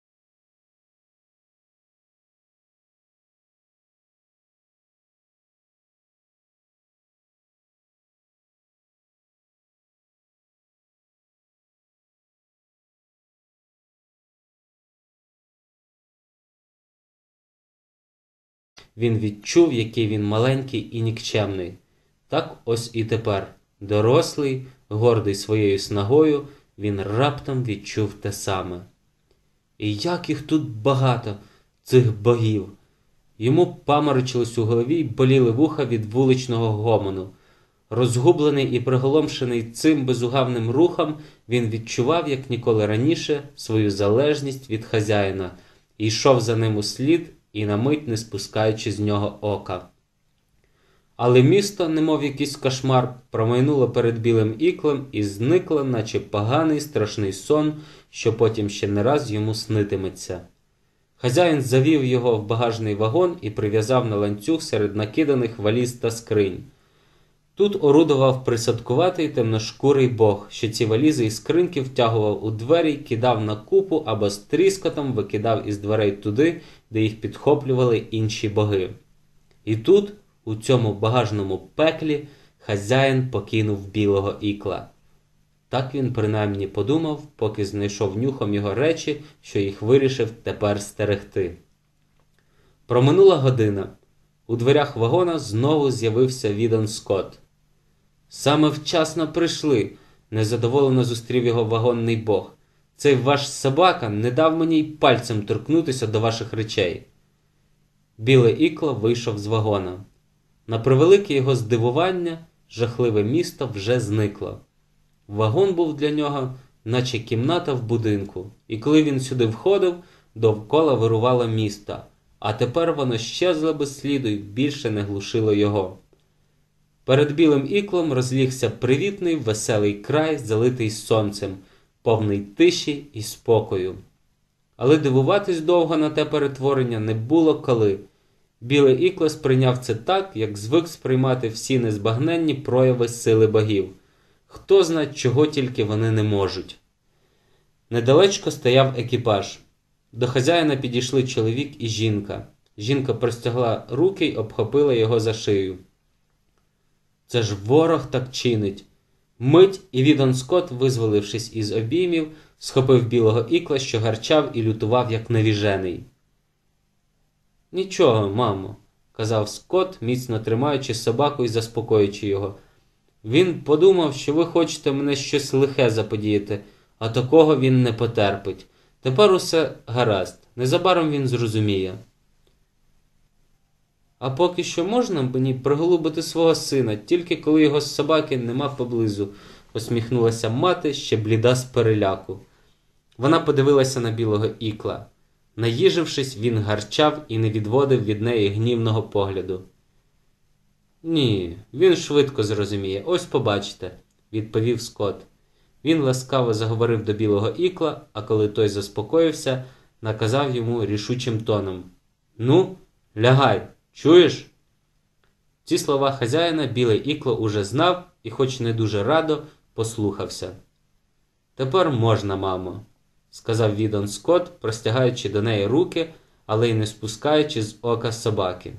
Він відчув, який він маленький і нікчемний. Так ось і тепер, дорослий, гордий своєю снагою, він раптом відчув те саме. І як їх тут багато, цих богів! Йому паморочилось у голові й боліли вуха від вуличного гомону. Розгублений і приголомшений цим безугавним рухом, він відчував, як ніколи раніше, свою залежність від хазяїна, і йшов за ним услід і на мить не спускаючи з нього ока. Але місто, немов якийсь кошмар, промайнуло перед білим іклом і зникло, наче поганий страшний сон, що потім ще не раз йому снитиметься. Хазяїн завів його в багажний вагон і прив'язав на ланцюг серед накиданих валіз та скринь. Тут орудував присадкуватий темношкурий бог, що ці валізи і скриньки втягував у двері, кидав на купу або з тріскотом викидав із дверей туди, де їх підхоплювали інші боги. І тут, у цьому багажному пеклі, хазяїн покинув білого ікла. Так він принаймні подумав, поки знайшов нюхом його речі, що їх вирішив тепер стерегти. Проминула година. У дверях вагона знову з'явився Відон Скотт. «Саме вчасно прийшли», – незадоволено зустрів його вагонний бог. «Цей ваш собака не дав мені й пальцем торкнутися до ваших речей». Біле ікло вийшов з вагона. На превелике його здивування, жахливе місто вже зникло. Вагон був для нього, наче кімната в будинку, і коли він сюди входив, довкола вирувало місто, а тепер воно щезло без сліду і більше не глушило його. Перед білим іклом розлігся привітний, веселий край, залитий сонцем, повний тиші і спокою. Але дивуватись довго на те перетворення не було коли. Біле ікло сприйняв це так, як звик сприймати всі незбагненні прояви сили богів. Хто зна, чого тільки вони не можуть. Недалечко стояв екіпаж. До хазяїна підійшли чоловік і жінка. Жінка простягла руки й обхопила його за шию. «Це ж ворог так чинить!» Мить і Відон Скотт, визволившись із обіймів, схопив білого ікла, що гарчав і лютував, як навіжений. «Нічого, мамо», – казав Скотт, міцно тримаючи собаку і заспокоюючи його. «Він подумав, що ви хочете мене щось лихе заподіяти, а такого він не потерпить. Тепер усе гаразд, незабаром він зрозуміє». «А поки що можна мені приголубити свого сина, тільки коли його собаки нема поблизу», – посміхнулася мати, ще бліда з переляку. Вона подивилася на білого ікла. Наїжившись, він гарчав і не відводив від неї гнівного погляду. «Ні, він швидко зрозуміє, ось побачите», – відповів Скотт. Він ласкаво заговорив до білого ікла, а коли той заспокоївся, наказав йому рішучим тоном: «Ну, лягай, чуєш?» Ці слова хазяїна біле ікло уже знав і, хоч не дуже радо, послухався. «Тепер можна, мамо», – сказав Відон Скотт, простягаючи до неї руки, але й не спускаючи з ока собаки.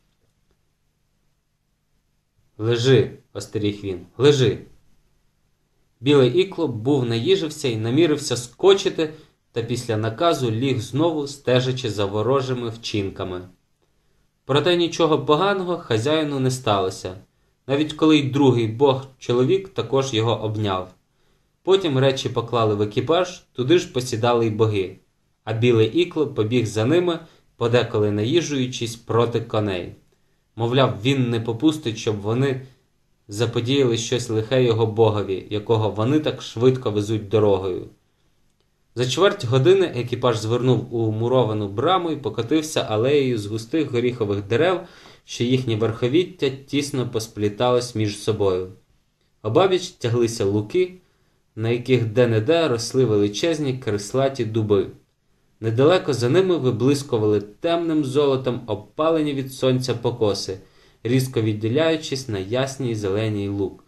«Лежи», – остеріг він, – «лежи». Біле ікло був наїжився і намірився скочити, та після наказу ліг знову, стежачи за ворожими вчинками. Проте нічого поганого хазяїну не сталося, навіть коли й другий бог-чоловік також його обняв. Потім речі поклали в екіпаж, туди ж посідали й боги, а біле ікло побіг за ними, подеколи наїжуючись проти коней. Мовляв, він не попустить, щоб вони заподіяли щось лихе його богові, якого вони так швидко везуть дорогою. За чверть години екіпаж звернув у муровану браму і покотився алеєю з густих горіхових дерев, що їхнє верховіття тісно поспліталось між собою. Обабіч тяглися луки, на яких де-не-де росли величезні крислаті дуби. Недалеко за ними виблискували темним золотом обпалені від сонця покоси, різко відділяючись на ясній зеленій луг.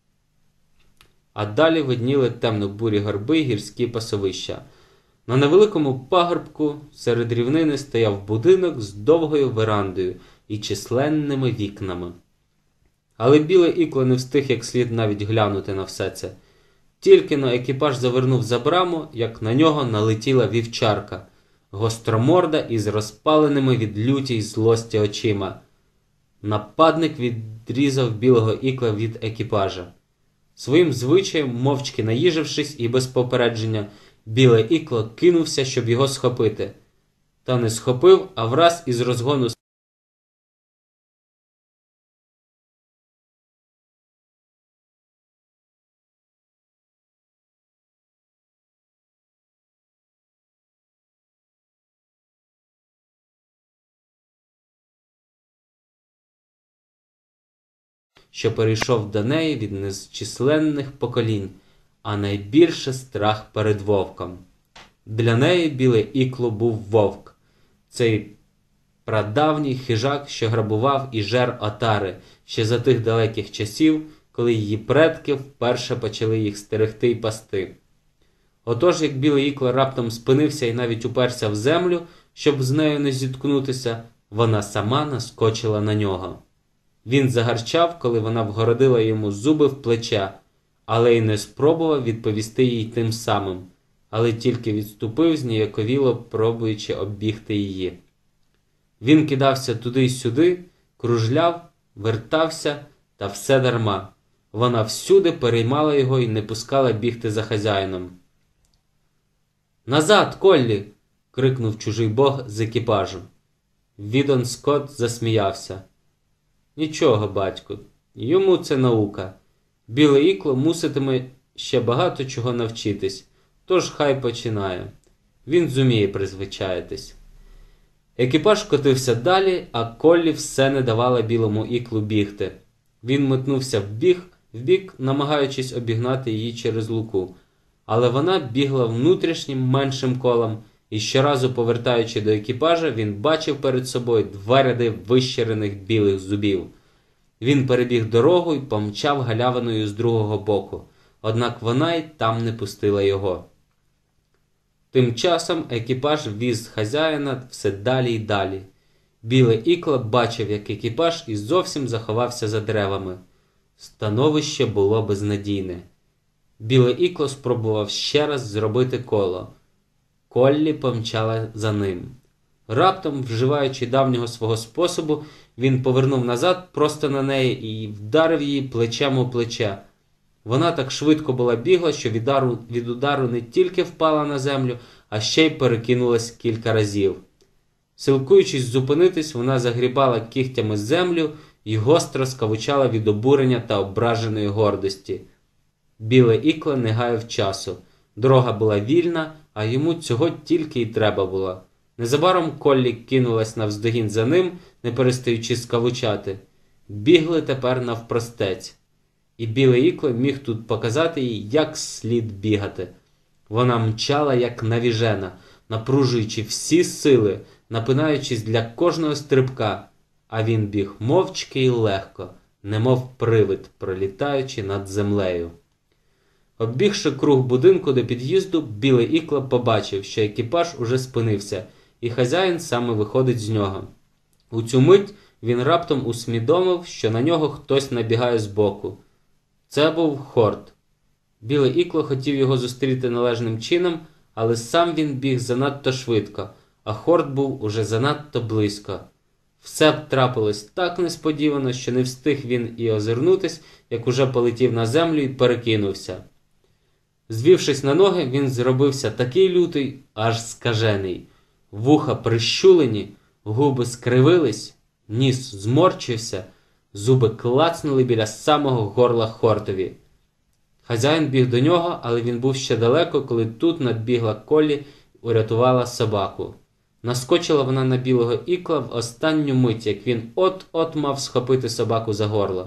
А далі видніли темно-бурі горби й гірські пасовища. На невеликому пагорбку серед рівнини стояв будинок з довгою верандою і численними вікнами. Але біле ікло не встиг як слід навіть глянути на все це. Тільки-но екіпаж завернув за браму, як на нього налетіла вівчарка, гостроморда із розпаленими від люті й злості очима. Нападник відрізав білого ікла від екіпажа. Своїм звичаєм, мовчки наїжившись і без попередження, біле ікло кинувся, щоб його схопити. Та не схопив, а враз із розгону що перейшов до неї від незчисленних поколінь, а найбільше страх перед вовком. Для неї Біле Ікло був вовк. Цей прадавній хижак, що грабував і жер отари ще за тих далеких часів, коли її предки вперше почали їх стерегти й пасти. Отож, як Біле Ікло раптом спинився і навіть уперся в землю, щоб з нею не зіткнутися, вона сама наскочила на нього. Він загарчав, коли вона вгородила йому зуби в плече, але й не спробував відповісти їй тим самим, але тільки відступив, зніяковіло пробуючи оббігти її. Він кидався туди й сюди, кружляв, вертався, та все дарма. Вона всюди переймала його і не пускала бігти за хазяїном. «Назад, Коллі!» – крикнув чужий бог з екіпажу. Відон Скотт засміявся. «Нічого, батьку, йому це наука. Біле Ікло муситиме ще багато чого навчитись, тож хай починає. Він зуміє призвичаїтись». Екіпаж котився далі, а Коллі все не давала Білому Іклу бігти. Він метнувся вбіг, вбік, намагаючись обігнати її через луку. Але вона бігла внутрішнім меншим колом, і щоразу повертаючи до екіпажа, він бачив перед собою два ряди вищерених білих зубів. Він перебіг дорогу і помчав галявиною з другого боку, однак вона й там не пустила його. Тим часом екіпаж віз хазяїна все далі й далі. Біле Ікло бачив, як екіпаж і зовсім заховався за деревами. Становище було безнадійне. Біле Ікло спробував ще раз зробити коло. Коллі помчала за ним. Раптом, вживаючи давнього свого способу, він повернув назад просто на неї і вдарив її плечем у плече. Вона так швидко була бігла, що від удару, від удару не тільки впала на землю, а ще й перекинулась кілька разів. Силкуючись зупинитись, вона загрібала кігтями землю і гостро скавучала від обурення та ображеної гордості. Біле Ікло не гаяв часу. Дорога була вільна, а йому цього тільки й треба було. Незабаром Коллі кинулась навздогін за ним, не перестаючи скавучати. Бігли тепер навпростець. І Біле Ікло міг тут показати їй, як слід бігати. Вона мчала, як навіжена, напружуючи всі сили, напинаючись для кожного стрибка, а він біг мовчки й легко, немов привид, пролітаючи над землею. Оббігши круг будинку до під'їзду, Біле Ікло побачив, що екіпаж уже спинився, і хазяїн саме виходить з нього. У цю мить він раптом усвідомив, що на нього хтось набігає збоку. Це був Хорт. Біле Ікло хотів його зустріти належним чином, але сам він біг занадто швидко, а Хорт був уже занадто близько. Все б трапилось так несподівано, що не встиг він і озирнутись, як уже полетів на землю і перекинувся. Звівшись на ноги, він зробився такий лютий, аж скажений. Вуха прищулені, губи скривились, ніс зморчився, зуби клацнули біля самого горла Хортові. Хазяїн біг до нього, але він був ще далеко, коли тут надбігла Коллі і урятувала собаку. Наскочила вона на Білого Ікла в останню мить, як він от-от мав схопити собаку за горло.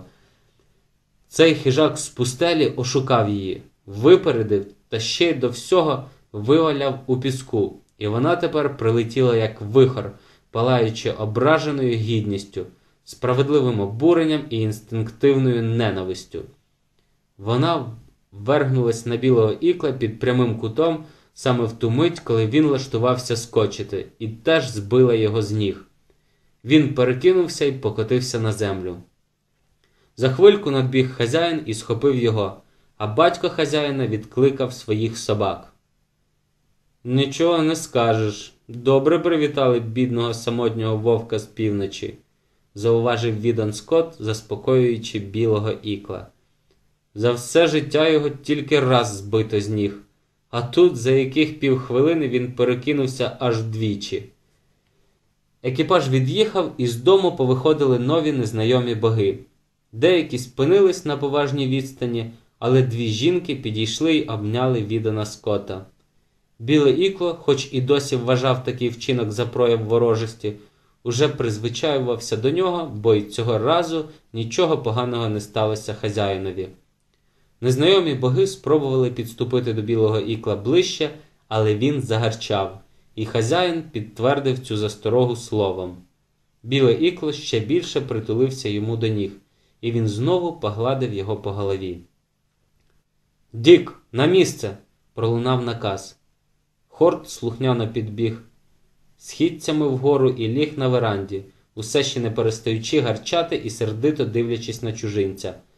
Цей хижак з пустелі ошукав її, випередив та ще й до всього виваляв у піску, і вона тепер прилетіла як вихор, палаючи ображеною гідністю, справедливим обуренням і інстинктивною ненавистю. Вона ввергнулась на Білого Ікла під прямим кутом саме в ту мить, коли він лаштувався скочити, і теж збила його з ніг. Він перекинувся і покотився на землю. За хвильку надбіг хазяїн і схопив його, а батько хазяїна відкликав своїх собак. «Нічого не скажеш. Добре привітали бідного самотнього вовка з півночі», зауважив Відон Скотт, заспокоюючи Білого Ікла. «За все життя його тільки раз збито з ніг, а тут за яких півхвилини він перекинувся аж вдвічі». Екіпаж від'їхав, і з дому повиходили нові незнайомі боги. Деякі спинились на поважній відстані, але дві жінки підійшли й обняли Відона Скотта. Біле Ікло, хоч і досі вважав такий вчинок за прояв ворожості, уже призвичаювався до нього, бо й цього разу нічого поганого не сталося хазяїнові. Незнайомі боги спробували підступити до білого ікла ближче, але він загарчав, і хазяїн підтвердив цю засторогу словом. Біле ікло ще більше притулився йому до ніг, і він знову погладив його по голові. «Дік, на місце!» – пролунав наказ. Хорт слухняно підбіг східцями вгору і ліг на веранді, усе ще не перестаючи гарчати і сердито дивлячись на чужинця.